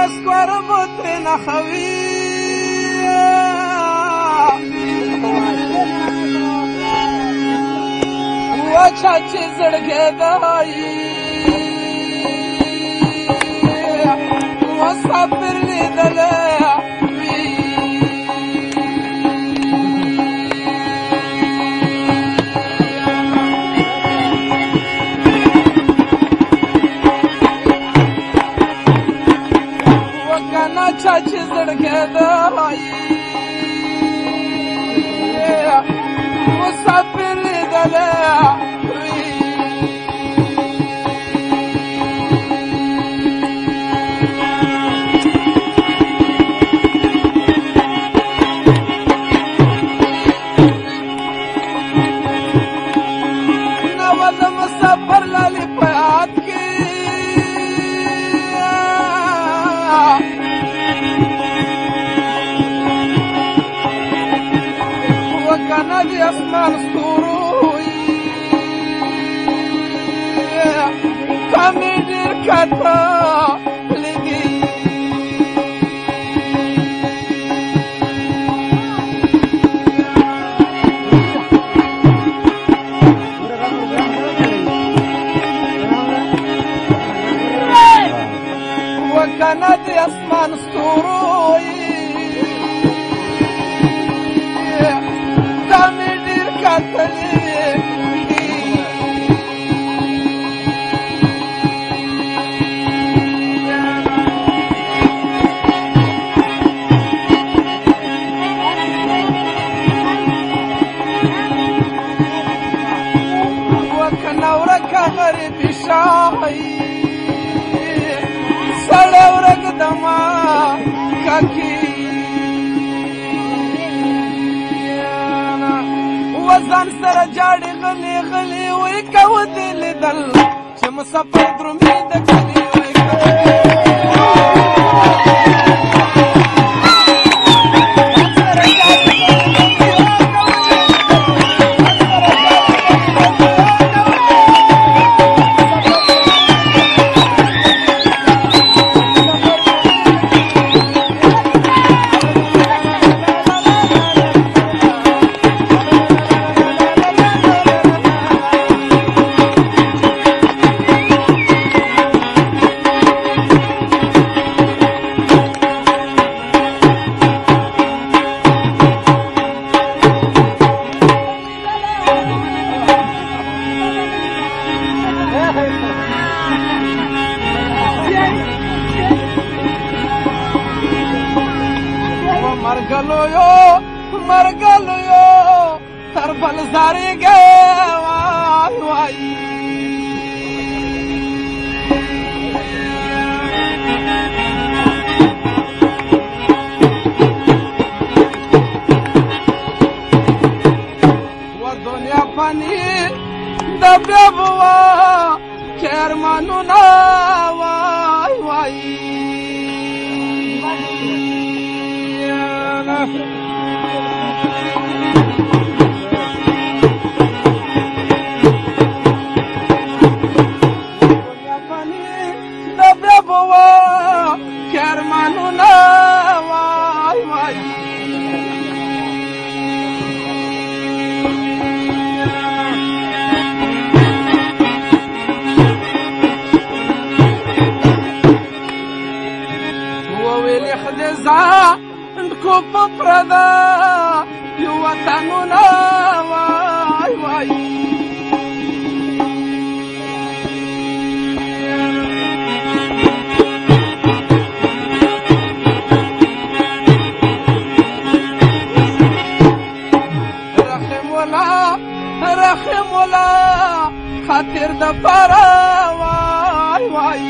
سکور بوتری نخوی وچا چی زڑگے دائی مسافر لیدلے چاچی زڑگے دائی مسافر لیدلے نوال مسافر لالی پیاد کی وکانا دی اسمان ستوروی کامی دیر کتا لگی وکانا دی اسمان ستوروی کامی دیر کتا لگی وکنا ورکا غریبی شاہی سڑے ورک دما ککی وزن سره جاړې غلي غلي وای کو دې لیدل چې مسافر درومي د کلي وای مرگلو تر بلزاری گئے وائی وائی و دنیا پانی دبیا بوا کرمانو نا وائی وائی को पप्रदा यु वतनुना वाई वाई रखम वाला खातिर दफारा वाई वाई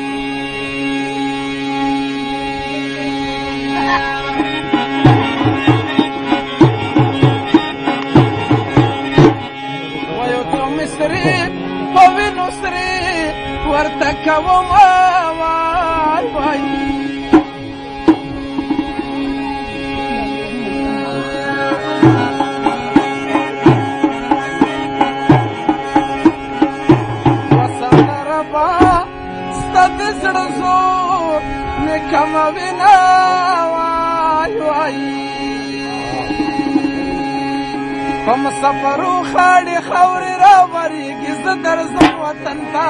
ورتك وما واي واي وصل ربا د زړه زور مې کموي نه وای وای په مسافرو خاړې خاورې راورېږي زه درځم وطن ته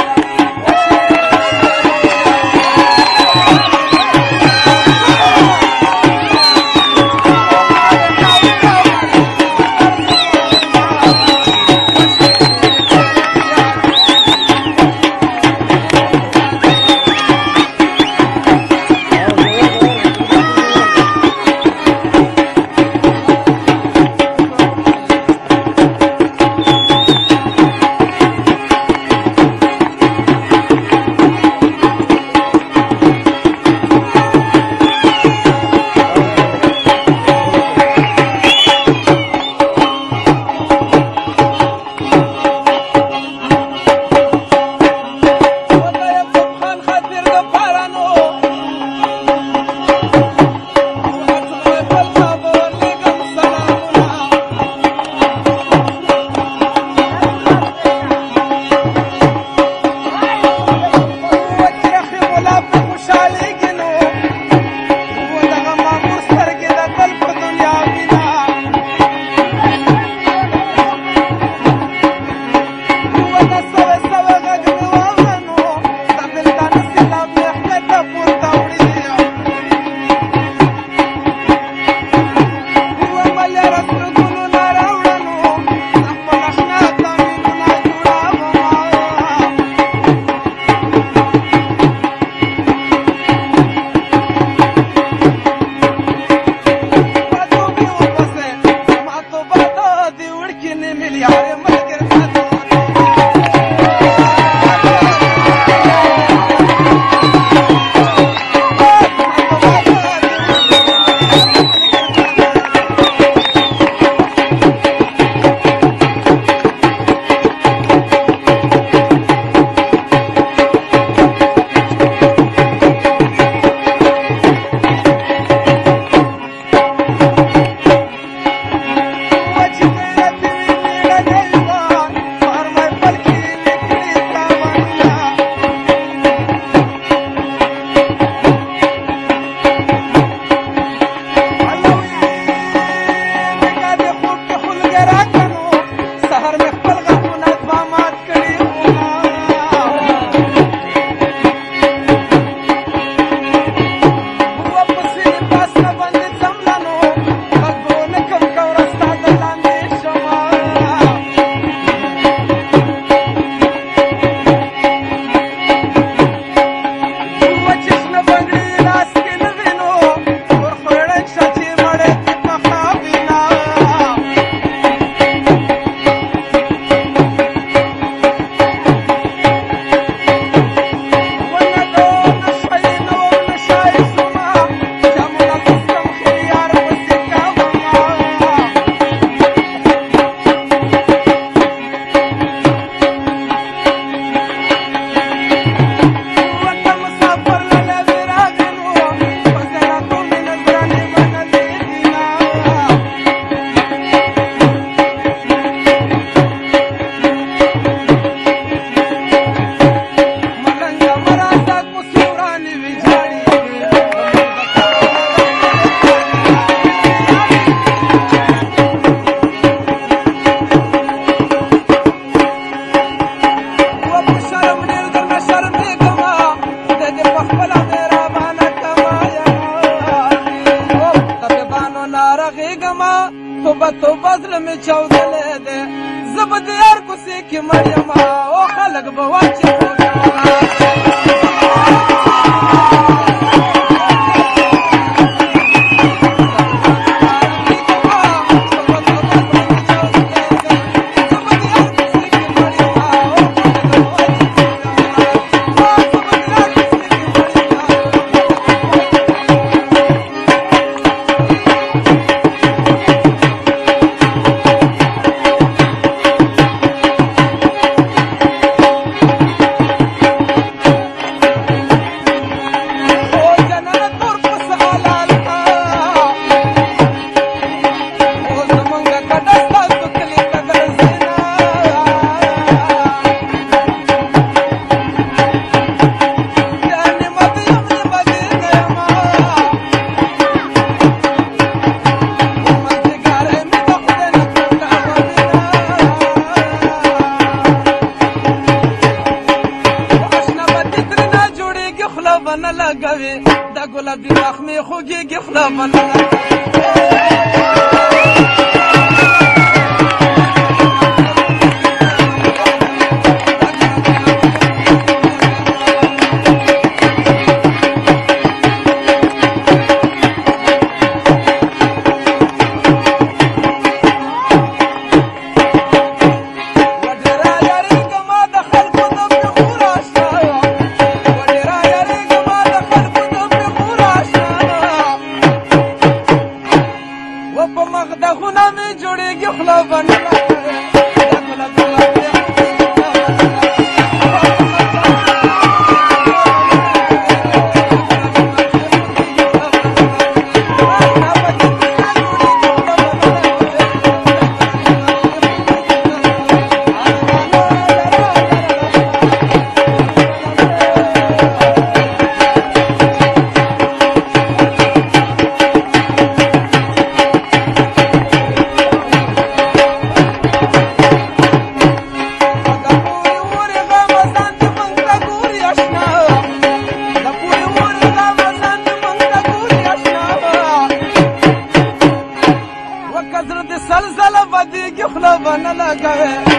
توبه زړه مې چاودلی دی زه به د یار کوڅې کې مړ یمه او خلک به وایي چې بنه لګوي د ګلابي مخ مې خوږېږي خوله بنه لګوي دغونه مې جوړېږي خوله بنه سلسله بدیږي خوله بنه لګوي